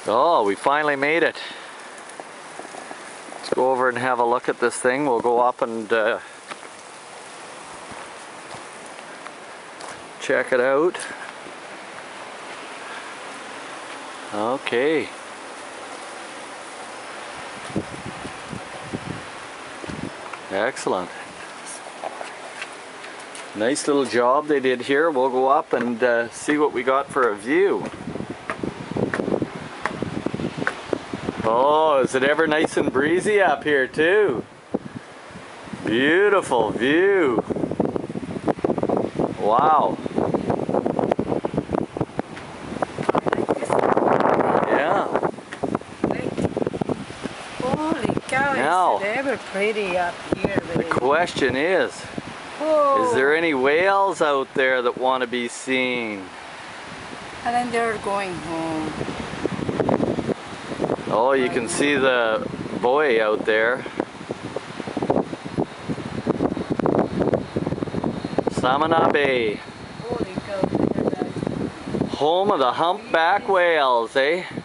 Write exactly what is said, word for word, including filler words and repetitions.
Oh, we finally made it. Let's go over and have a look at this thing. We'll go up and uh, check it out. Okay. Excellent. Nice little job they did here. We'll go up and uh, see what we got for a view. Oh, is it ever nice and breezy up here too? Beautiful view. Wow. Yeah. Holy cow, Now, is it ever pretty up here? The question is, Whoa. is there any whales out there that want to be seen? And then they're going home. Oh, you can see the buoy out there. Samana Bay. Holy cow, look at that. Home of the humpback whales, eh?